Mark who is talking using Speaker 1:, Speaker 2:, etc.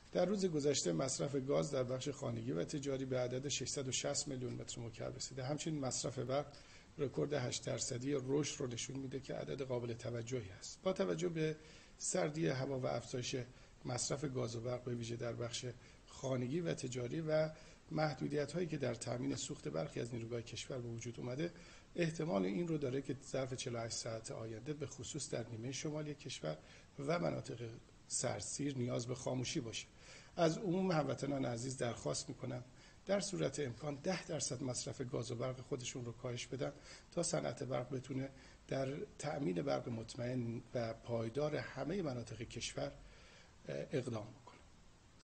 Speaker 1: در روز گذشته مصرف گاز در بخش خانگی و تجاری به عدد 660 میلیون متر مکعب رسیده. همچنین مصرف برق رکورد 8% رشد رو نشون میده که عدد قابل توجهی است. با توجه به سردی هوا و افزایش مصرف گاز و برق به ویژه در بخش خانگی و تجاری و محدودیت‌هایی که در تامین سوخت برخی از نیروگاه کشور به وجود اومده، احتمال این رو داره که ظرف 48 ساعت آینده به خصوص در نیمه شمالی کشور و مناطق سردسیر نیاز به خاموشی باشه. از عموم هموطنان عزیز درخواست میکنم در صورت امکان 10% مصرف گاز و برق خودشون رو کاهش بدن تا صنعت برق بتونه در تأمین برق مطمئن و پایدار همه مناطق کشور اقدام کنه.